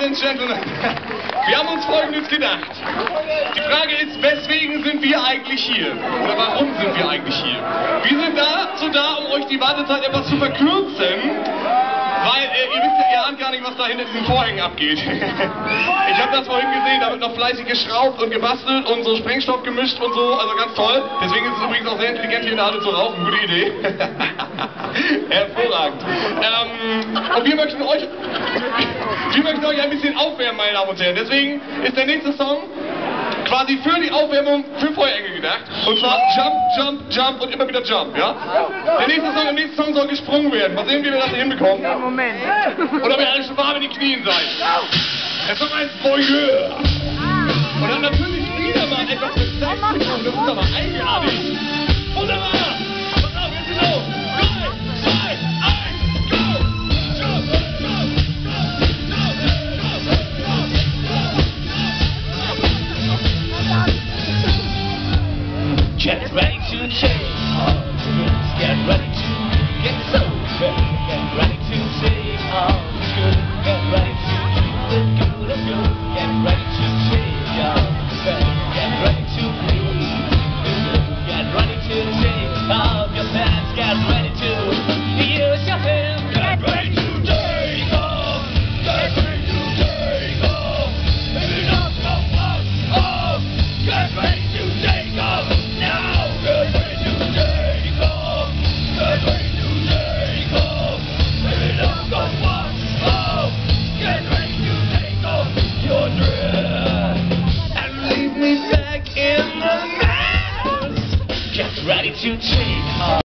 and Gentlemen, wir haben uns Folgendes gedacht. Die Frage ist, weswegen sind wir eigentlich hier? Oder warum sind wir eigentlich hier? Wir sind dazu da, um euch die Wartezeit etwas zu verkürzen, weil ihr wisst ja, ihr ahnt gar nicht, was da hinter diesen Vorhängen abgeht. Ich habe das vorhin gesehen, da wird noch fleißig geschraubt und gebastelt und so Sprengstoff gemischt und so, also ganz toll. Deswegen ist es übrigens auch sehr intelligent, hier in der Halle zu rauchen. Gute Idee. Hervorragend. Und wir möchten euch ein bisschen aufwärmen, meine Damen und Herren. Deswegen ist der nächste Song quasi für die Aufwärmung für Feuerengel gedacht. Und zwar Jump, Jump, Jump und immer wieder Jump, ja? Der nächste Song soll gesprungen werden. Mal sehen, wie wir das hinbekommen. Ja, Moment. Oder wir alle schon warm in die Knien seid. Es ist ein Voyeur. Und dann natürlich wieder mal etwas mit Sex zu tun. Das ist aber eigenartig. Wunderbar.